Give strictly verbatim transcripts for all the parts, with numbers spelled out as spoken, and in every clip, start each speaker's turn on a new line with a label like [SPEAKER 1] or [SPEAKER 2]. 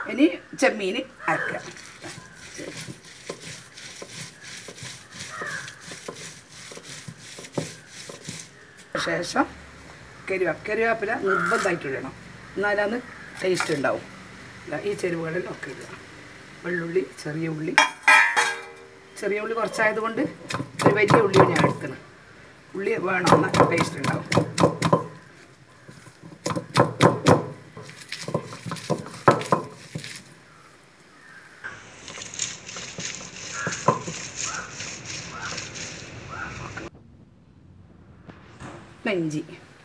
[SPEAKER 1] ഇനി ചെമ്മീൻ അരക്കുക. ശേഷം കരുവേപ്പ് കരുവേപ്പില നിർബന്ധമായിട്ട് ഇടണം, എന്നാലത് ടേസ്റ്റ് ഉണ്ടാവും. ഈ ചേരുവകളിലൊക്കെ ഇടുക. വെള്ളുള്ളി, ചെറിയ ഉള്ളി, ചെറിയ ഉള്ളി കുറച്ചായതുകൊണ്ട് ഒരു വലിയ ഉള്ളി ഞാൻ എടുക്കണം. ഉള്ളി വേണം, നല്ല ടേസ്റ്റ് ഉണ്ടാവും. ഇഞ്ചി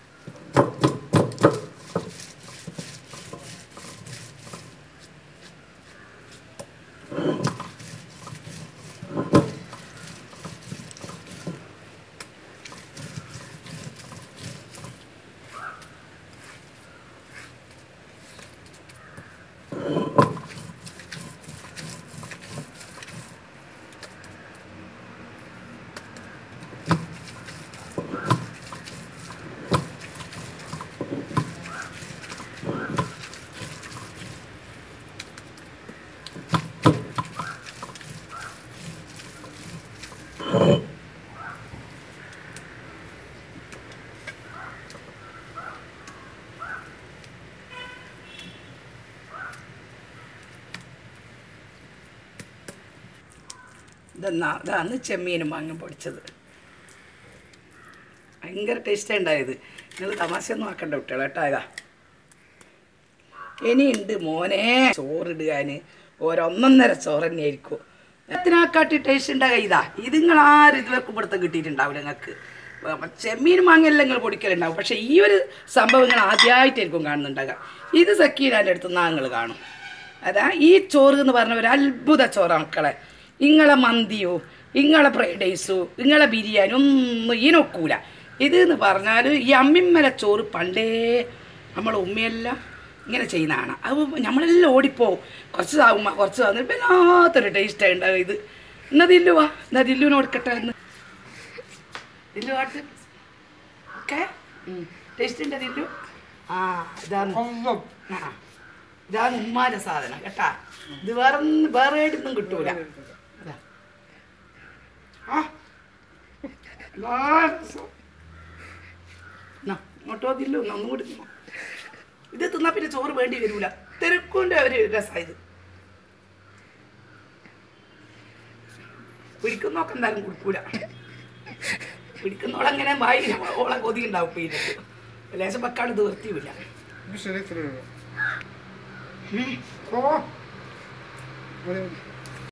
[SPEAKER 1] ഇതെന്നാ ഇതാണ് ചെമ്മീനും മാങ്ങ പൊടിച്ചത്. ഭയങ്കര ടേസ്റ്റ് ഉണ്ടായത്. നിങ്ങൾ തമാശയൊന്നും ആക്കണ്ട കുട്ടികളെ കേട്ടോ. ഇതാ ഇനിയുണ്ട് മോനെ ചോറിടുകാൻ. ഓരോന്നൊന്നര ചോറ് തന്നെ ആയിരിക്കും. എത്രക്കാട്ടി ടേസ്റ്റ് ഉണ്ടാകുക ഇതാ. ഇത് നിങ്ങൾ ആരും ഇതുവരെ പിടുത്തം കിട്ടിയിട്ടുണ്ടാവില്ല. നിങ്ങൾക്ക് ചെമ്മീൻ മാങ്ങയെല്ലാം നിങ്ങൾ പൊടിക്കലുണ്ടാവും. പക്ഷേ ഈ ഒരു സംഭവം നിങ്ങൾ ആദ്യമായിട്ടായിരിക്കും കാണുന്നുണ്ടാകുക. ഇത് സക്കീരാൻ്റെ അടുത്ത് നിന്ന് നിങ്ങൾ കാണും. അതാ ഈ ചോറ് എന്ന് പറഞ്ഞ ഒരു അത്ഭുത ചോറാണ് മക്കളെ. ഇങ്ങളെ മന്തിയോ ഇങ്ങളെ ഫ്രൈഡ് റൈസോ ഇങ്ങളെ ബിരിയാണി ഒന്നും ഇതിനൊക്കൂല. ഇത് എന്ന് പറഞ്ഞാൽ ഈ അമ്മിമ്മല ചോറ് പണ്ടേ നമ്മളെ ഉമ്മയെല്ലാം ഇങ്ങനെ ചെയ്യുന്നതാണ്. അത് നമ്മളെല്ലാം ഓടിപ്പോവും. കുറച്ച് താവുമ്മ കുറച്ച് താവുന്ന വല്ലാത്തൊരു ടേസ്റ്റാണ് ഉണ്ടാവുക. ഇത് എന്നാ ദില്ലു വാ, എന്നാ ദില്ലുവിന് കൊടുക്കട്ടെ എന്ന്. ദില്ലു കാട്ട്. ഓക്കെ, ടേസ്റ്റ് ഉണ്ട് ദില്ലു. ആ ഇതാണ് ആ ഇതാണ് ഉമ്മാൻ്റെ സാധനം കേട്ടാ. ഇത് വേറെ വേറെ ആയിട്ടൊന്നും കിട്ടൂല. ഇങ്ങോട്ടോ ദില്ലു ഒന്നും കൂടി. ഇത് തിന്നാ പിന്നെ ചോറ് വേണ്ടി വരൂല. തിരക്കൂൻ്റെ ഒരു രസമായത്. പിടിക്കുന്നോക്കെ എന്തായാലും കൊടുക്കൂല. പിടിക്കുന്നോളങ്ങനെ വായി ഓളെ കൊതി ഉണ്ടാവും. പിന്നെ ലേശം വെക്കാണ്ട് ഇത് വൃത്തിയുമില്ല.